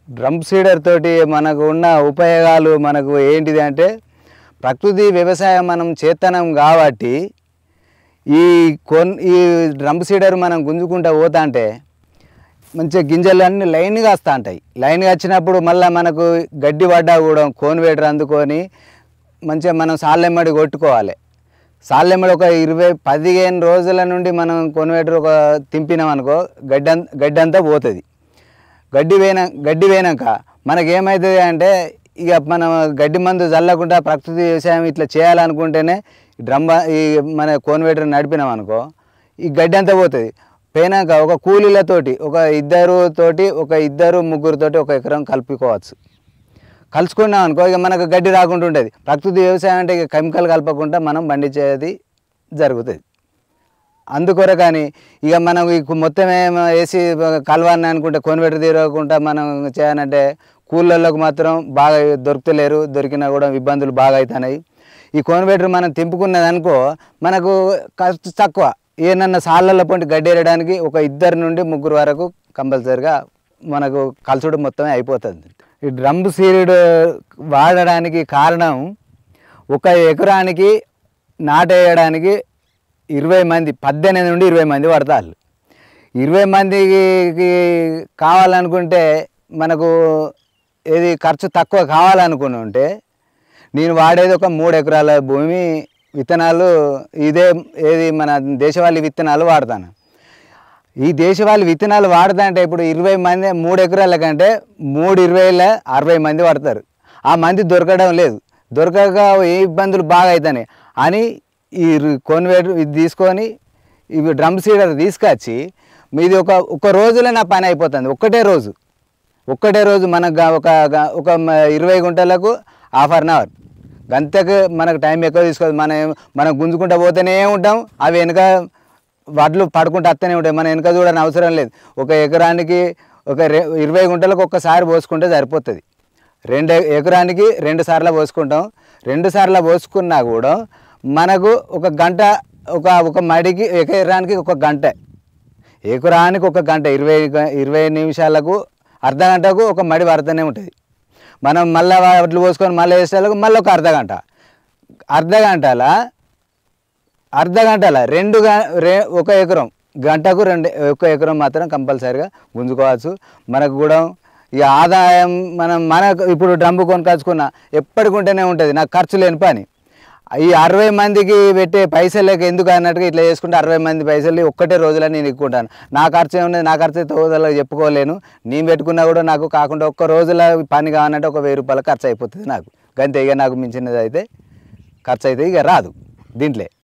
Drum seeder తోటి మనకు ఉన్న ఉపయోగాలు మనకు ఏంటిది అంటే ప్రకృతి వ్యవసాయం మనం చేతనం కాబట్టి ఈ డ్రమ్ సీడర్ మనం గుంజుకుంటా పోతా అంటే మంచిగా గింజలు అన్నీ లైన్గా వస్తూ ఉంటాయి. లైన్గా వచ్చినప్పుడు మళ్ళీ మనకు గడ్డి పడ్డా కూడా కోన్వేటర్ అందుకొని మంచిగా మనం సాల్లెమ్మడి కొట్టుకోవాలి. సాల్లెమ్మడి ఒక 15 రోజుల నుండి మనం కోన్వేటర్ ఒక తింపినాం అనుకో గడ్డి అంతా పోతుంది. గడ్డి పోయినాక మనకేమవుతుంది అంటే ఇక మనం గడ్డి మందు చల్లకుండా ప్రకృతి వ్యవసాయం ఇట్లా చేయాలనుకుంటేనే ఈ మన కోన్వేటర్ నడిపినాం అనుకో ఈ గడ్డి అంతా పోతుంది. పోయినాక ఒక కూలీలతోటి ఒక ఇద్దరు ముగ్గురుతోటి ఒక ఎకరం కలుపుకోవచ్చు. కలుసుకున్నాం అనుకో ఇక మనకు గడ్డి రాకుండా ఉంటుంది. ప్రకృతి వ్యవసాయం అంటే ఇక కెమికల్ కలపకుండా మనం పండించేది జరుగుతుంది. అందుకొరకని ఇక మనం మొత్తం వేసి కలవాలని అనుకుంటే కోన్వేటర్ తీరకుండా మనం చేయాలంటే కూలీలకు మాత్రం బాగా దొరుకుతలేరు. దొరికినా కూడా ఇబ్బందులు బాగా అవుతున్నాయి. ఈ కోన్వేటర్ మనం తింపుకున్నది అనుకో మనకు ఖర్చు తక్కువ. ఏమన్నా సాళ్ళల్లో పొంటి గడ్డి వేయడానికి ఒక 2 నుండి 3 వరకు కంపల్సరిగా మనకు కలుసుడు మొత్తమే అయిపోతుంది. ఈ డ్రమ్ సీడ్ వాడడానికి కారణం ఒక ఎకరానికి నాటేయడానికి 20 మంది 18 నుండి 20 మంది పడతారు. 20 మందికి కావాలనుకుంటే మనకు ఏది ఖర్చు తక్కువ కావాలనుకుని ఉంటే నేను వాడేది ఒక 3 ఎకరాల భూమి విత్తనాలు ఏది మన దేశవాళీ విత్తనాలు వాడతాను. ఈ దేశవాళీ విత్తనాలు వాడతా అంటే ఇప్పుడు 20 మంది 3 ఎకరాల కంటే 3 60 మంది పడతారు. ఆ మంది దొరకడం లేదు. దొరకక ఏ ఇబ్బందులు బాగా అవుతాయి అని ఈ కోన్వేటర్ ఇది తీసుకొని ఇవి డ్రమ్ సీడర్ తీసుకొచ్చి మీది ఒక రోజులో నా పని అయిపోతుంది. ఒక్కటే రోజు మనకు ఒక 20 గుంటలకు ½ అన్ అవర్ గంతకు మనకు టైం ఎక్కువ తీసుకోదు. మనం గుంజుకుంటూ పోతూనే ఉంటాం. అవి వెనుక వడ్లు పడుకుంటూ వస్తూనే ఉంటాయి. మన వెనుక చూడని అవసరం లేదు. ఒక ఎకరానికి ఒక 20 గుంటలకు ఒక్కసారి పోసుకుంటే సరిపోతుంది. 2 ఎకరానికి 2 సార్లు పోసుకుంటాం. 2 సార్లు పోసుకున్నా కూడా మనకు ఒక గంట ఒక మడికి ఎకరానికి ఒక గంట, ఎకరానికి ఒక గంట 20 నిమిషాలకు అర్ధ గంటకు ఒక మడి పడుతూనే ఉంటుంది. మనం మళ్ళీ వడ్లు పోసుకొని మళ్ళీ వేసేలకు మళ్ళీ ఒక అర్ధ గంటల ఒక ఎకరం గంటకు ఒక ఎకరం మాత్రం కంపల్సరీగా గుంజుకోవచ్చు. మనకు కూడా ఇక ఆదాయం మనకు ఇప్పుడు డ్రమ్ము కొనుకొచ్చుకున్నా ఎప్పటికుంటేనే ఉంటుంది. నాకు ఖర్చు లేని పని. ఈ 60 మందికి పెట్టే పైసలకి ఎందుకు అన్నట్టుగా ఇట్లా చేసుకుంటే 60 మంది పైసలు ఒక్కటే రోజులో నేను ఎక్కుంటాను. నా ఖర్చు ఏమున్నది, నా ఖర్చు అయితే రోజుల్లో చెప్పుకోలేను. నేను పెట్టుకున్నా కూడా నాకు కాకుండా ఒక్క రోజుల పని కావాలంటే ఒక 1000 రూపాయల ఖర్చు అయిపోతుంది నాకు. గంతే. ఇక నాకు మించినది అయితే ఖర్చు అయితే ఇక రాదు దీంట్లో.